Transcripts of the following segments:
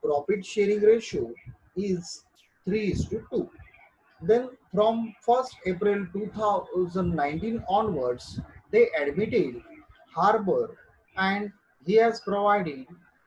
profit sharing ratio is 3 is to 2. Then from 1st April 2019 onwards, they admitted Harbor, and he has provided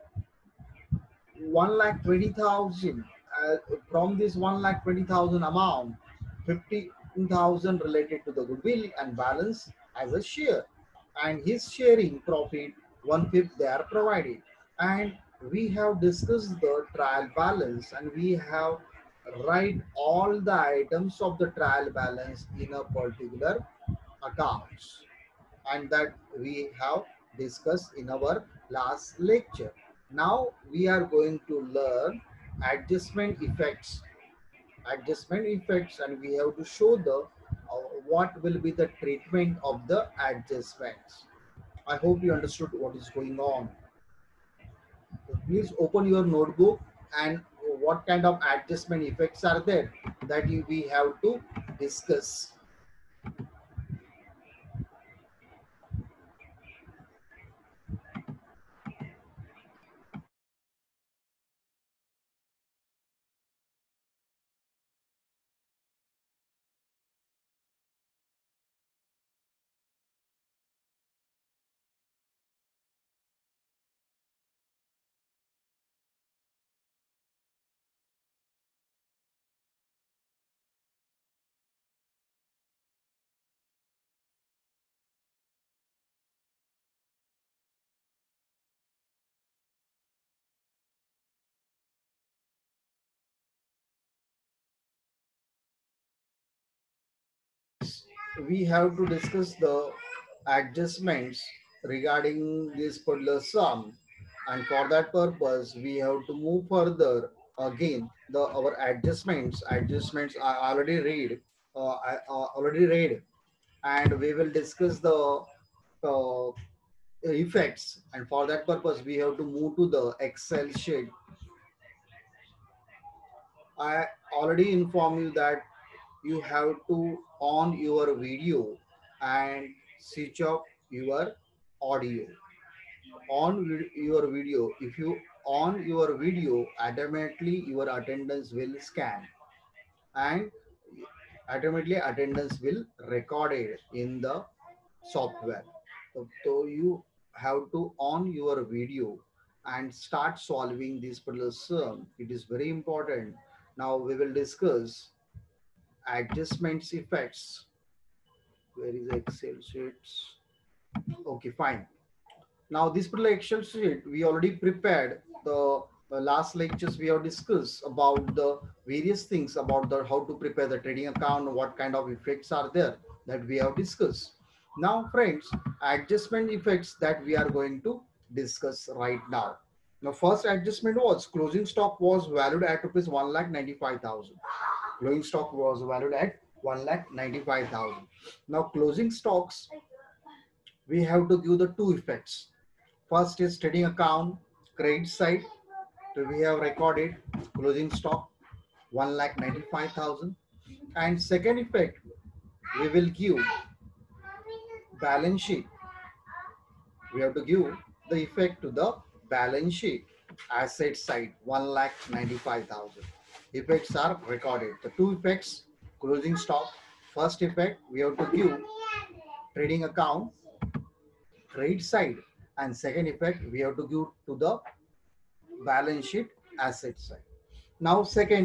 1,20,000. From this 1,20,000 amount, 15,000 related to the goodwill and balance as a share. And his sharing profit, one fifth they are provided. And we have discussed the trial balance, and we have write all the items of the trial balance in a particular accounts, and that we have discussed in our last lecture. Now we are going to learn adjustment effects. Adjustment effects, and we have to show the what will be the treatment of the adjustments. I hope you understood what is going on. So please open your notebook and what kind of adjustment effects are there that we have to discuss. We have to discuss the adjustments regarding this particular sum, and for that purpose we have to move further. Again, the our adjustments I already read, and we will discuss the uh, effects, and for that purpose we have to move to the Excel sheet. I already inform you that you have to on your video and switch off your audio. On your video, if you on your video, automatically your attendance will scan, and automatically attendance will record it in the software. So you have to on your video and start solving this particular sum. It is very important. Now we will discuss adjustments effects. Where is Excel sheets? Okay, fine. Now this particular Excel sheet we already prepared. The last lectures we have discussed about the various things about the how to prepare the trading account, what kind of effects are there that we have discussed. Now friends, adjustment effects that we are going to discuss right now. Now first adjustment was closing stock was valued at rupees 1,95,000. Closing stock was valued at 1,95,000. Now closing stocks, we have to give the two effects. First is trading account credit side. So we have recorded closing stock 1,95,000. And second effect, we will give balance sheet. We have to give the effect to the balance sheet asset side 1,95,000. Effects are recorded. The two effects, closing stock. First effect, we have to give trading account credit side, and second effect we have to give to the balance sheet asset side. Now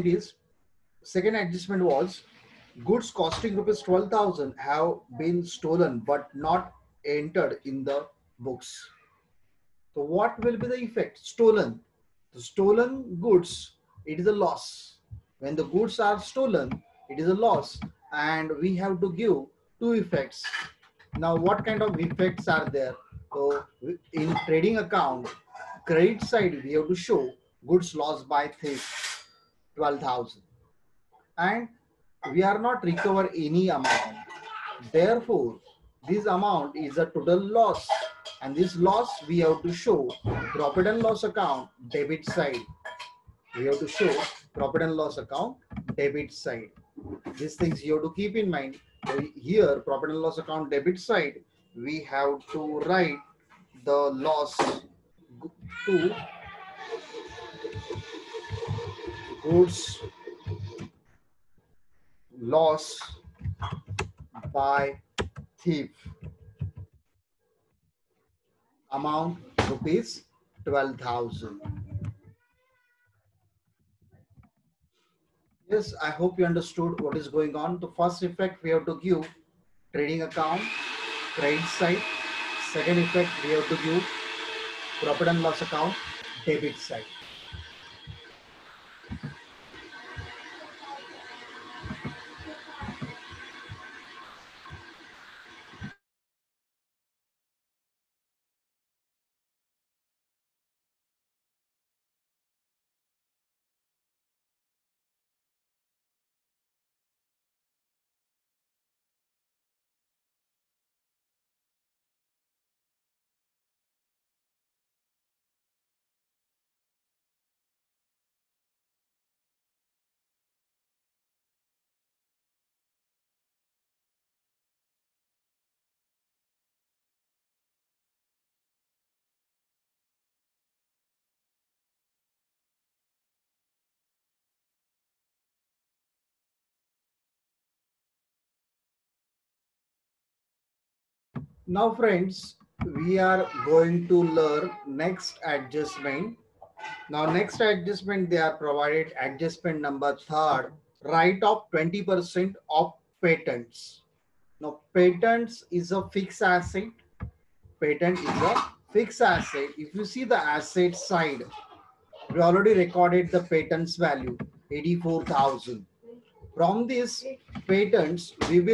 second adjustment was goods costing rupees 12,000 have been stolen but not entered in the books. So what will be the effect? Stolen. The stolen goods, it is a loss. When the goods are stolen, it is a loss, and we have to give two effects. Now, what kind of effects are there? So, in trading account, credit side, we have to show goods lost by thief, 12,000, and we are not recover any amount. Therefore, this amount is a total loss, and this loss we have to show profit and loss account debit side. We have to show profit and loss account debit side. These things you have to keep in mind. So here, profit and loss account debit side, we have to write the loss to goods lost by thief, amount rupees 12,000. Yes, I hope you understood what is going on. The first effect we have to give trading account, credit side. Second effect we have to give profit and loss account, debit side. Now friends, we are going to learn next adjustment. Now next adjustment they are provided adjustment number third, write off 20% of patents. Now patents is a fixed asset. Patent is a fixed asset. If you see the asset side, we already recorded the patents value 84,000. From this patents,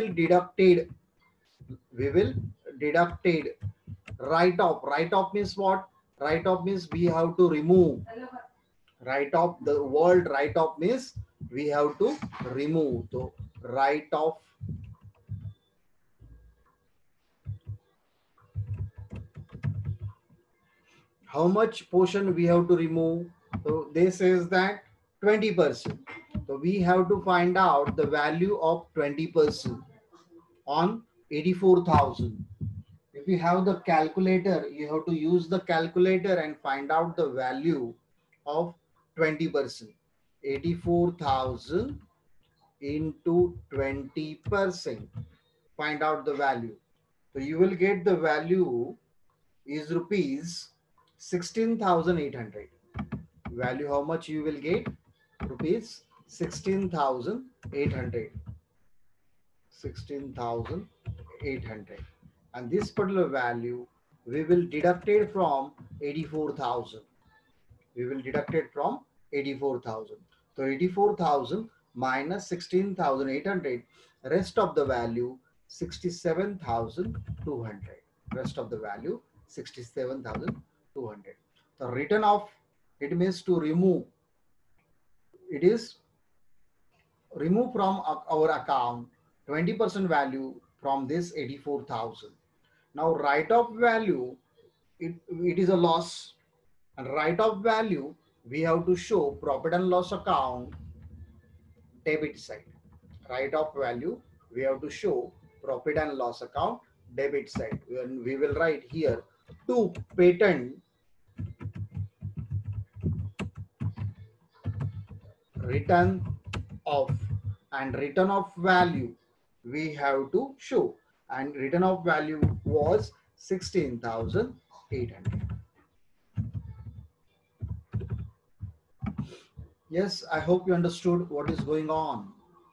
we will deducted write off. Write off means what? Write off means we have to remove. Write off, the word write off means we have to remove. So write off how much portion we have to remove. So this is that 20%. So we have to find out the value of 20% on 84,000. If you have the calculator, you have to use the calculator and find out the value of 20%. 84,000 into 20%. Find out the value. So you will get the value is rupees 16,800. Value how much you will get? Rupees 16,800. 16,800. And this particular value we will deduct it from 84,000. We will deduct it from 84,000. So 84,000 minus 16,800, rest of the value 67,200. Rest of the value 67,200. The written off, it means to remove. It is remove from our account 20% value from this 84,000. Now write off value, it is a loss, and write off value we have to show profit and loss account debit side. Write off value we have to show profit and loss account debit side. When we will write here to patent return off, and return of value we have to show, and return of value was 16,800. Yes, I hope you understood what is going on,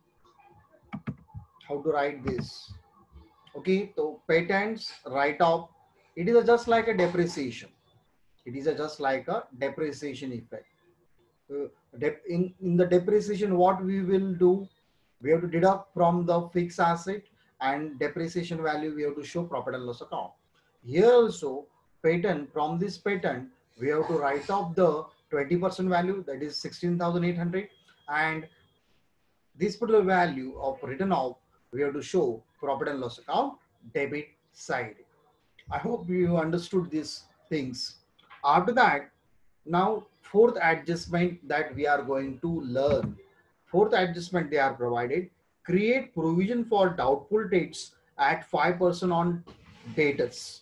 how to write this. Okay, so patents write off, it is just like a depreciation. It is just like a depreciation effect. In the depreciation, what we will do, we have to deduct from the fixed asset, and depreciation value we have to show profit and loss account. Here also, patent, from this patent, we have to write off the 20% value, that is 16,800, and this particular value of written off, we have to show profit and loss account debit side. I hope you understood these things. After that, now fourth adjustment that we are going to learn. Fourth adjustment they are provided. Create provision for doubtful debts at 5% on debtors.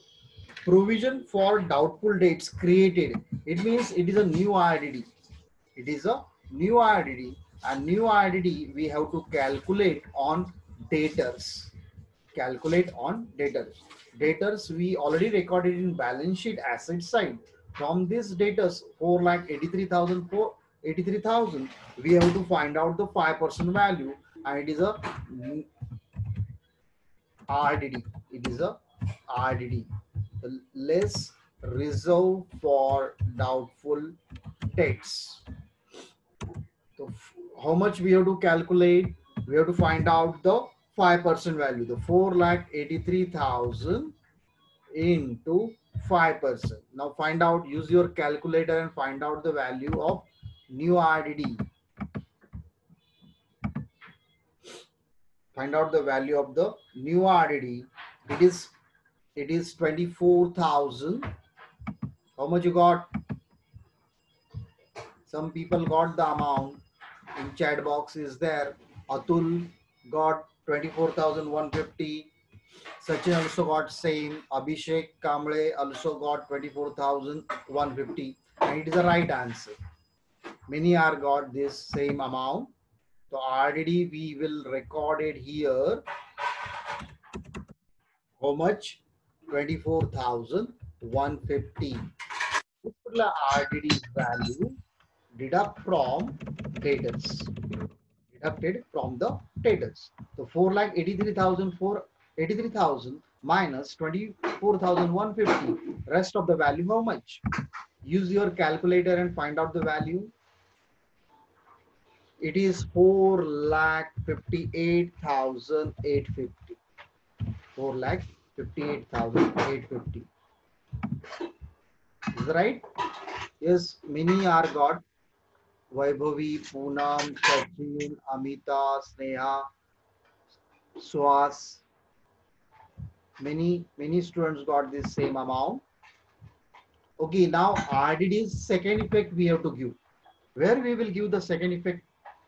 Provision for doubtful debts created. It means it is a new IDD. It is a new IRDD, and new IRDD we have to calculate on debtors. Calculate on debtors. Debtors we already recorded in balance sheet asset side. From this debtors 4,83,000 we have to find out the 5% value, and it is a RDD. It is a RDD. Less reserve for doubtful debts. So how much we have to calculate? We have to find out the 5% value. The 4,83,000 into 5%. Now find out, use your calculator and find out the value of new RDD. Find out the value of the new RDD. It is 24,000. How much you got? Some people got the amount. In chat box is there. Atul got 24,150. Sachin also got same. Abhishek Kamble also got 24,150. And it is the right answer. Many are got this same amount. So already we will record it here. How much? 24,150. This particular RDD value deduct from debtors. Deducted from the debtors. So 4,83,000 minus 24,150. Rest of the value how much? Use your calculator and find out the value. It is 4,58,850. 4,58,850. Is that right? Yes, many are got. Vaibhavi, Poonam, Sachin, Amita, Sneha, Swas. Many students got this same amount. Okay, now RDD's second effect we have to give. Where we will give the second effect?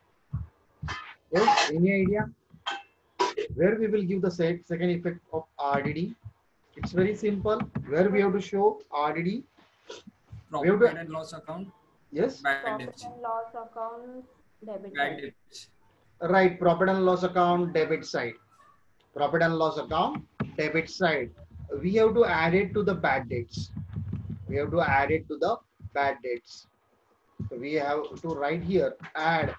Yes, any idea? Where we will give the second effect of RDD? It's very simple. Where we have to show RDD? Profit and loss account. Yes. Bad debts. Profit and loss account, debit Bad side. debts. Right, profit and loss account, debit side. Profit and loss account, debit side. We have to add it to the bad debts. We have to add it to the bad debts. So we have to write here, add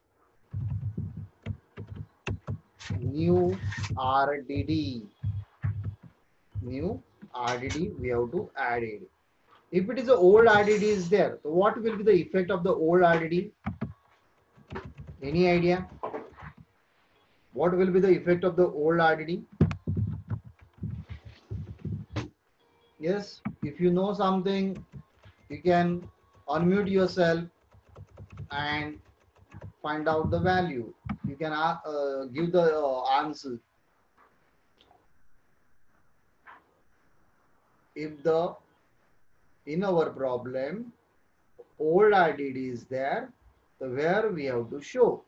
new RDD. New RDD, we have to add it. If it is an old RDD is there, so what will be the effect of the old RDD? Any idea? What will be the effect of the old RDD? Yes, if you know something, you can unmute yourself and find out the value. You can give the answer. If in our problem old RDD is there, so where we have to show.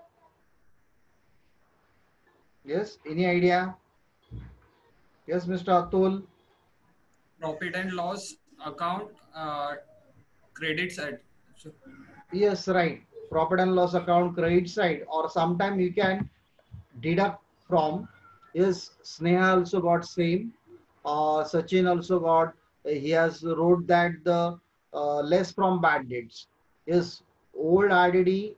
Yes, any idea? Yes, Mr. Atul. Profit and loss account, credit side. So, Yes, right. Profit and loss account credit side, or sometime you can deduct from. Yes, Sneha also got same. Sachin also got. He has wrote that the less from bad debts. Yes, old RDD.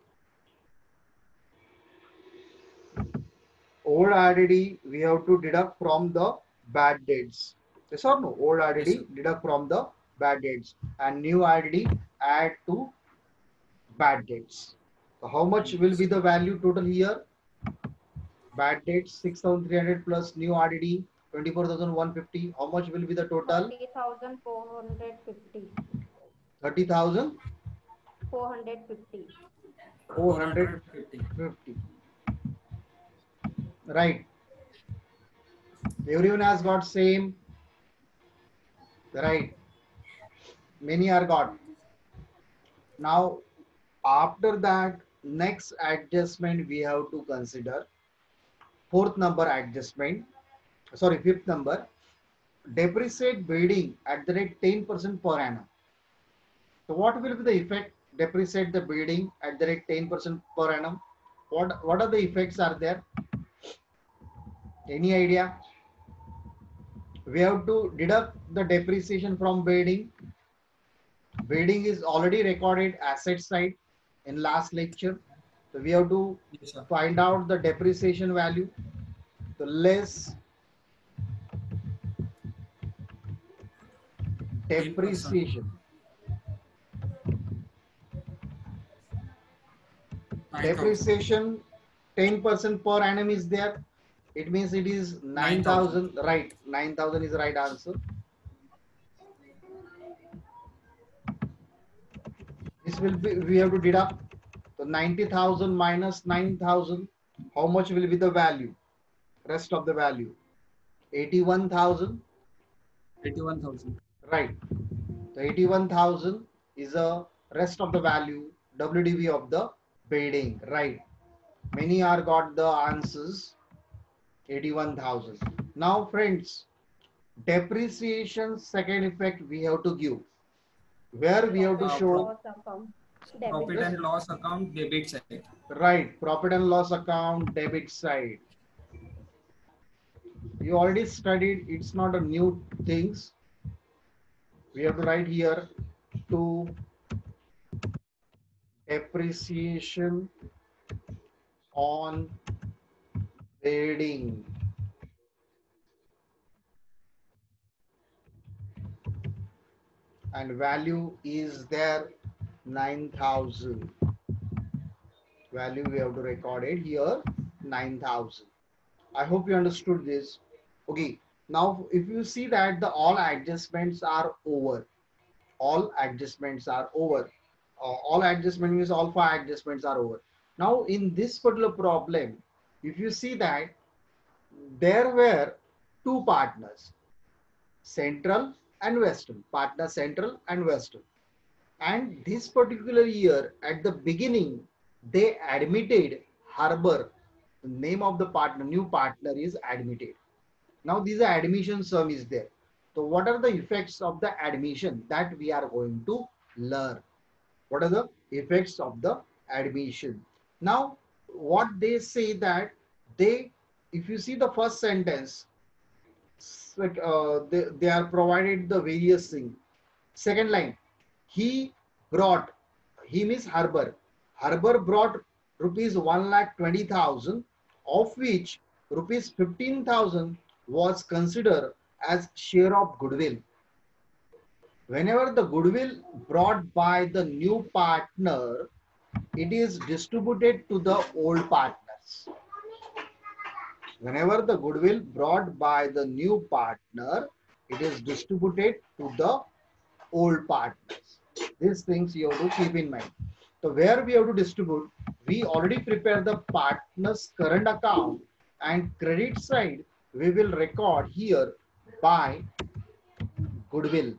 Old RDD we have to deduct from the bad debts. Yes or no? Old RDD yes, deduct from the bad debts, and new RDD add to bad debts. So how much will be the value total here? Bad debts 6,300 plus new RDD 24,150. How much will be the total? 30,450. 30,000? 450. 450. Right. Everyone has got same. Right. Many are got. Now, after that, next adjustment we have to consider. Fourth number adjustment. Sorry, fifth number. Depreciate building at the rate 10% per annum. So what will be the effect? depreciate the building at the rate 10% per annum. What are the effects are there? Any idea? We have to deduct the depreciation from building. Building is already recorded asset side in last lecture. So we have to Yes, sir. find out the depreciation value. So less 10%. depreciation. 9,000. Depreciation 10% per annum is there. It means it is 9,000. 9,000. Right. 9,000 is the right answer. This will be, we have to deduct. So 90,000 minus 9,000. How much will be the value? Rest of the value. 81,000. 81,000. Right. So 81,000 is a rest of the value, WDV of the building. Right. Many are got the answers. 81,000. Now friends, depreciation second effect we have to give. Where we have to Profit and show, loss account debit Profit Just- and loss account debit side. right, profit and loss account debit side. You already studied, it's not a new things. We have to write here to depreciation on building. And value is there 9,000. Value we have to record it here 9,000. I hope you understood this. Okay. Now, if you see that the all adjustments are over, all adjustments are over. All adjustment means all five adjustments are over. Now, in this particular problem, if you see that there were two partners, Central and Western, partner Central and Western. And this particular year, at the beginning, they admitted Harbor. The name of the partner, new partner is admitted. Now, this admission sum is there. So, what are the effects of the admission that we are going to learn? What are the effects of the admission? Now, what they say that they, if you see the first sentence, like they are provided the various things. Second line, he brought, he means Harbor. Harbor brought rupees 1,20,000, of which rupees 15,000 was considered as share of goodwill. Whenever the goodwill brought by the new partner, it is distributed to the old partners. Whenever the goodwill brought by the new partner, it is distributed to the old partners. These things you have to keep in mind. So where we have to distribute, we already prepare the partner's current account, and credit side we will record here by goodwill.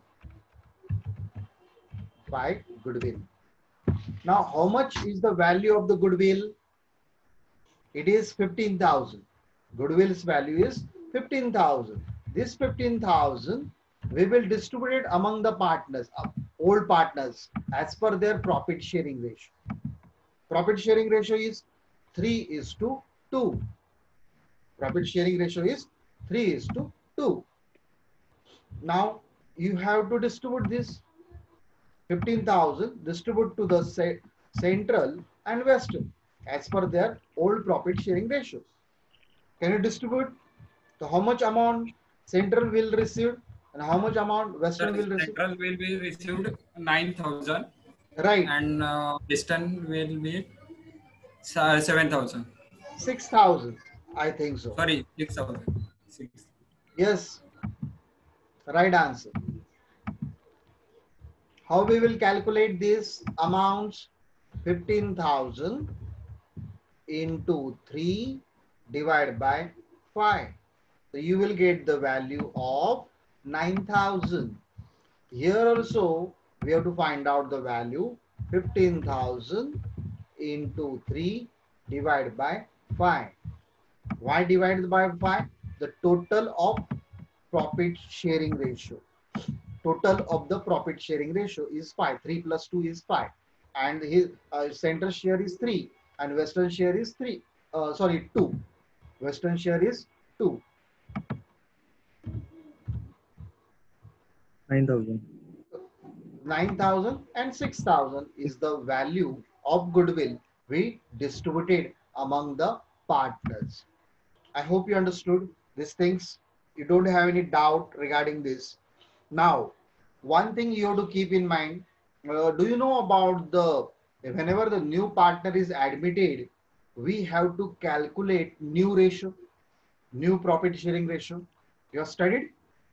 By goodwill. Now, how much is the value of the goodwill? It is 15,000. Goodwill's value is 15,000. This 15,000 we will distribute it among the partners, old partners, as per their profit sharing ratio. Profit sharing ratio is 3:2. Profit sharing ratio is 3:2. Now you have to distribute this 15,000, distribute to the Central and Western as per their old profit sharing ratio. Can you distribute? So how much amount Central will receive and how much amount Western will receive? Central will be received 9,000 Right. and Western will be 7,000. 6,000. I think so. Sorry, 6,000. 6. Yes. Right answer. How we will calculate these amounts? 15,000 into 3 divided by 5. So you will get the value of 9,000. Here also we have to find out the value 15,000 into 3 divided by 5. Why divided by 5? The total of profit sharing ratio. Total of the profit sharing ratio is 5. 3 plus 2 is 5. and his center share is 3 and western share is 3, sorry, 2. Western share is 2. 9,000. 9,000 and 6,000 is the value of goodwill we distributed among the partners. I hope you understood these things. You don't have any doubt regarding this. Now, one thing you have to keep in mind, do you know about the, whenever the new partner is admitted, we have to calculate new ratio, new profit sharing ratio. You have studied?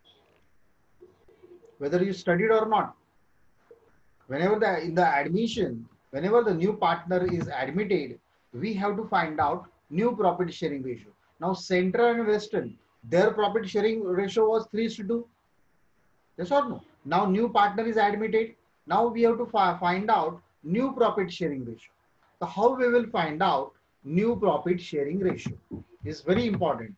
Whether you studied or not, whenever in the admission, whenever the new partner is admitted, we have to find out new profit sharing ratio. Now, Central and Western, their profit sharing ratio was 3:2. Yes or no? Now, new partner is admitted. Now, we have to find out new profit sharing ratio. So, how we will find out new profit sharing ratio is very important.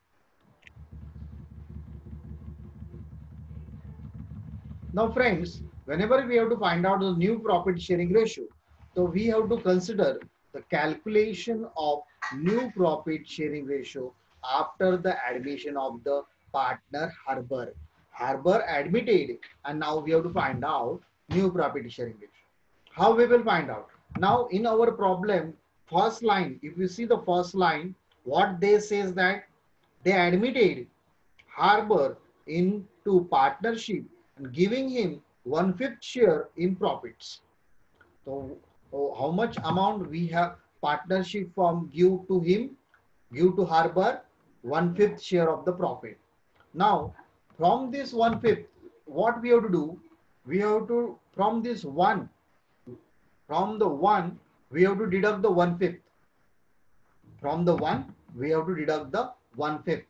Now, friends, whenever we have to find out the new profit sharing ratio, so we have to consider the calculation of new profit sharing ratio after the admission of the partner Harbour. Harbour admitted, and now we have to find out new profit sharing ratio. How we will find out? Now, in our problem, first line, if you see the first line, what they says that they admitted Harbour into partnership and giving him 1/5 share in profits. So, how much amount we have partnership from give to him, give to Harbour 1/5 share of the profit. Now, from this 1/5, what we have to do? We have to, from this one, from the one, we have to deduct the 1/5. From the one, we have to deduct the 1/5.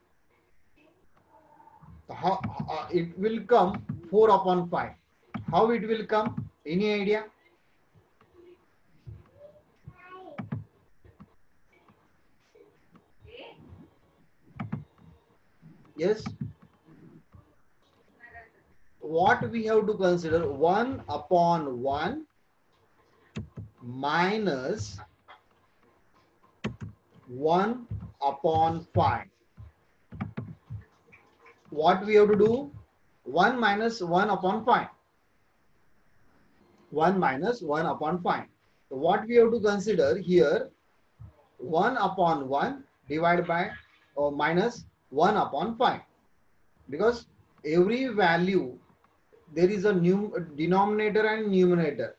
How it will come 4/5. How it will come? Any idea? Yes. What we have to consider? 1/1 minus 1/5. What we have to do? 1 minus 1/5. 1 minus 1/5. So what we have to consider here? 1/1 divided by or minus 1/5. Because every value, there is a denominator and numerator.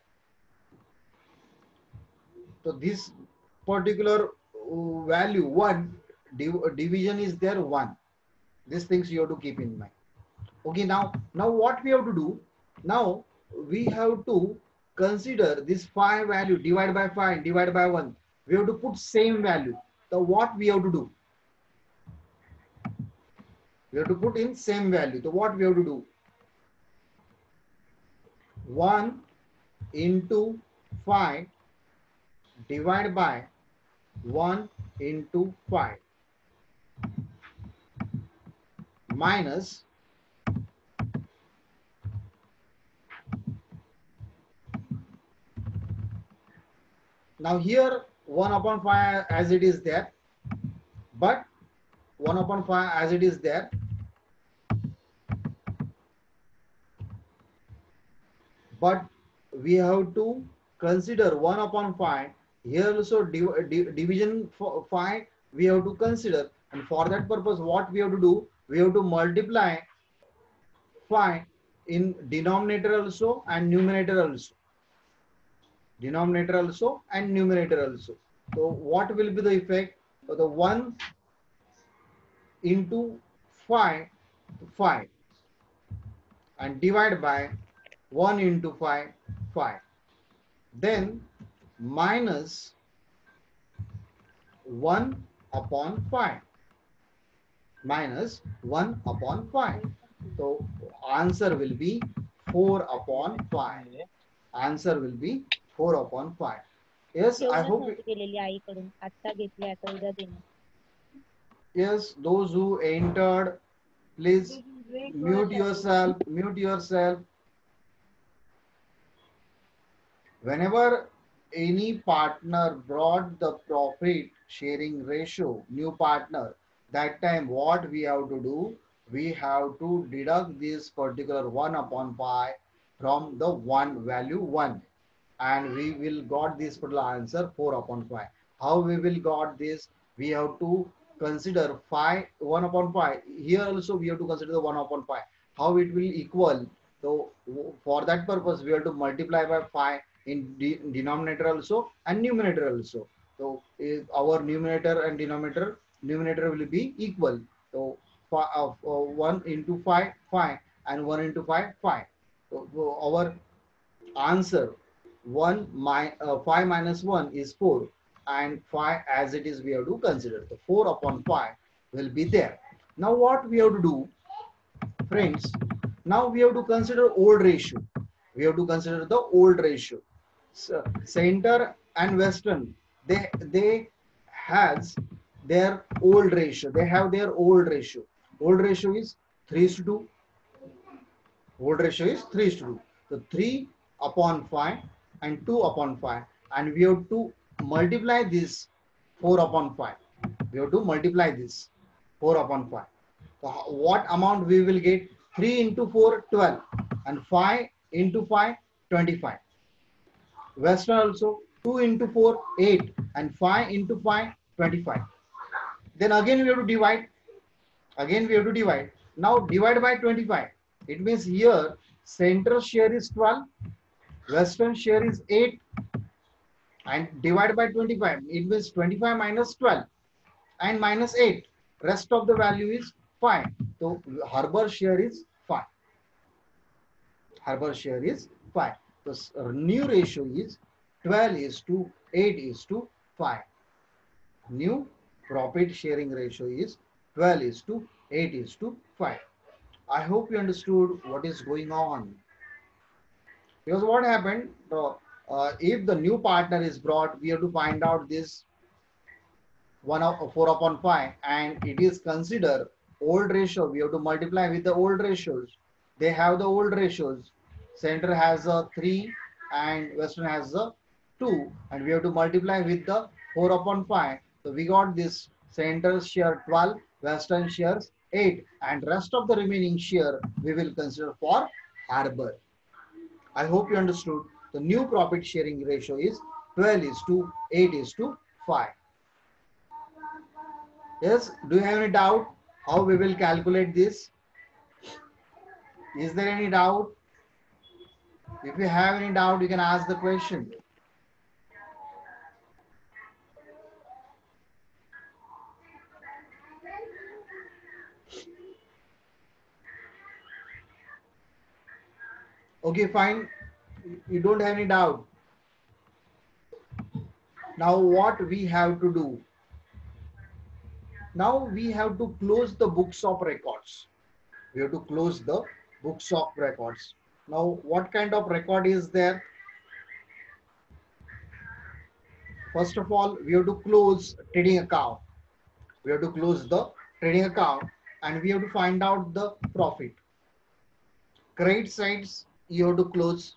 So this particular value 1, division is there 1. These things you have to keep in mind. Okay, now what we have to do? Now we have to consider this 5 value divided by 5 divided by 1. We have to put same value. So what we have to do? We have to put in same value. So what we have to do? 1 into 5 divided by 1 into 5 minus now here 1/5 as it is there, but 1/5 as it is there, but we have to consider 1/5 here also division for 5 we have to consider, and for that purpose what we have to do, we have to multiply 5 in denominator also and numerator also. Denominator also and numerator also. So what will be the effect? So the 1 into 5 and divide by 1 into 5 then minus 1/5 minus 1/5. So answer will be 4/5. Answer will be 4/5. Yes, I hope. Yes, those who entered, please mute yourself. Mute yourself. Whenever any partner brought the profit sharing ratio, new partner, that time what we have to do? We have to deduct this particular 1 upon pi from the 1 value 1, and we will got this particular answer 4 upon 5. How we will got this? We have to consider 5 1 upon pi. Here also we have to consider the 1 upon pi. How it will equal? So for that purpose we have to multiply by 5 in denominator also and numerator also. So if our numerator and numerator will be equal. So 1 into 5 5 and 1 into 5 5. So our answer 5 minus 1 is 4, and 5 as it is we have to consider. The 4 upon 5 will be there. Now what we have to do, friends? Now we have to consider old ratio. We have to consider the old ratio. So, center and western, they has their old ratio. They have their old ratio. Old ratio is 3:2. Old ratio is 3:2. So 3 upon 5 and 2 upon 5. And we have to multiply this 4 upon 5. We have to multiply this 4 upon 5. So what amount we will get? 3 into 4, 12. And 5 into 5, 25. Western also 2 into 4, 8. And 5 into 5, 25. Then again we have to divide. Again we have to divide. Now divide by 25. It means here center share is 12, western share is 8, and divide by 25. It means 25 minus 12 and minus 8. Rest of the value is 5. So Harbour share is 5. Harbour share is 5. The new ratio is 12 is to 8 is to 5. New profit sharing ratio is 12 is to 8 is to 5. I hope you understood what is going on. Because what happened, if the new partner is brought, we have to find out this 4 upon 5, and it is considered old ratio. We have to multiply with the old ratios. They have the old ratios. Center has a 3 and western has a 2, and we have to multiply with the 4 upon 5. So we got this center share 12, western shares 8, and rest of the remaining share we will consider for Harbour. I hope you understood. The new profit sharing ratio is 12 is to 8 is to 5. Yes, do you have any doubt how we will calculate this? Is there any doubt? If you have any doubt, you can ask the question. Okay, fine. You don't have any doubt. Now what we have to do? Now we have to close the books of records. We have to close the books of records. Now what kind of record is there? First of all, we have to close trading account. We have to close the trading account, and we have to find out the profit. Credit sides you have to close.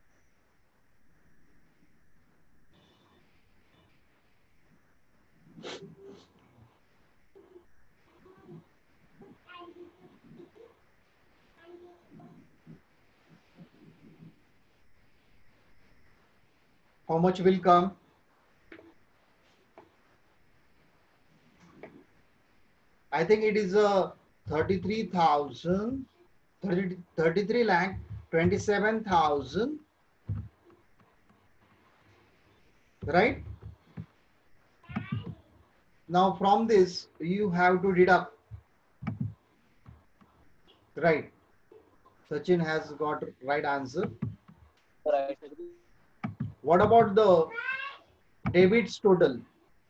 How much will come? I think it is a 33,000, 33 lakh 27,000, right? Now from this you have to deduct, right? Sachin has got right answer. Right. What about the debits total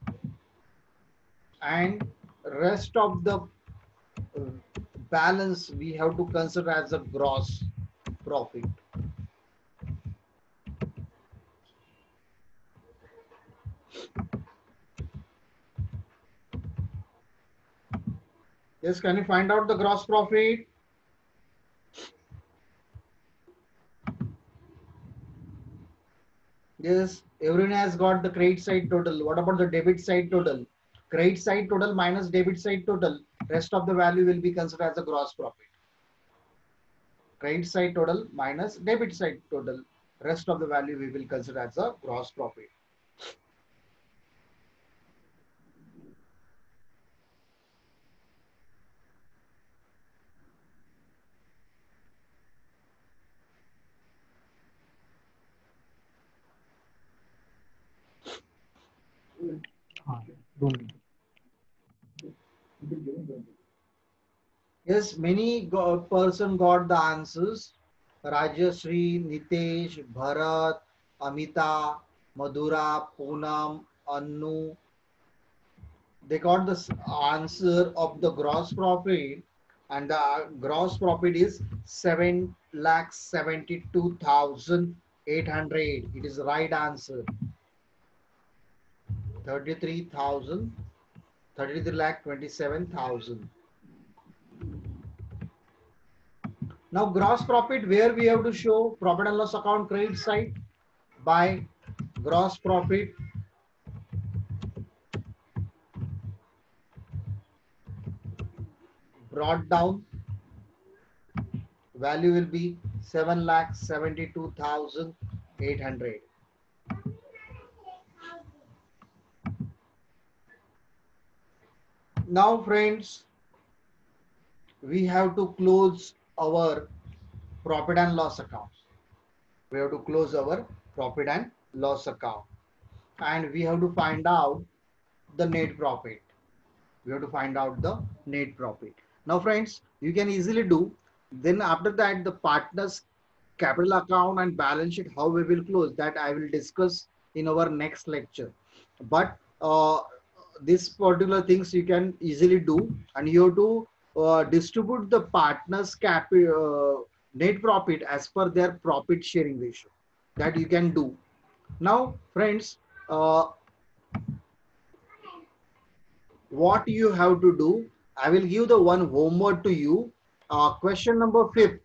and rest of the balance we have to consider as a gross profit? Yes, can you find out the gross profit? Yes, everyone has got the credit side total. What about the debit side total? Credit side total minus debit side total. Rest of the value will be considered as a gross profit. Credit side total minus debit side total. Rest of the value we will consider as a gross profit. Yes, many person got the answers. Rajashree, Nitesh, Bharat, Amita, Madhura, Poonam, Annu. They got the answer of the gross profit, and the gross profit is 7,72,800. It is the right answer. 33,000, 33,27,000. Now gross profit, where we have to show profit and loss account credit side by gross profit brought down, value will be 7,72,800. Now friends, we have to close our profit and loss account. We have to close our profit and loss account, and we have to find out the net profit. We have to find out the net profit. Now friends, you can easily do. Then after that, the partners capital account and balance sheet, how we will close, that I will discuss in our next lecture. But this particular things you can easily do, and you have to distribute the partners net profit as per their profit sharing ratio. That you can do. Now friends, what you have to do, I will give the one homework to you. Question number 5.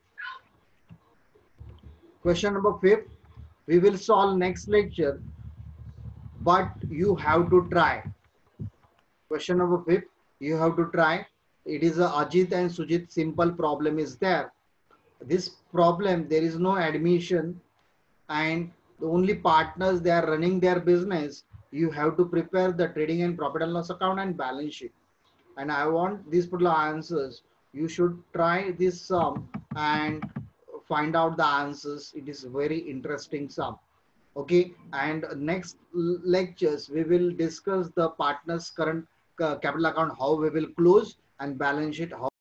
Question number 5. We will solve next lecture, but you have to try. Question number 5. You have to try. It is a Ajit and Sujit simple problem is there. This problem, there is no admission, and the only partners, they are running their business. You have to prepare the trading and profit and loss account and balance sheet. And I want these particular answers. You should try this sum and find out the answers. It is very interesting sum. Okay, and next lectures we will discuss the partners current capital account, how we will close, and balance sheet, how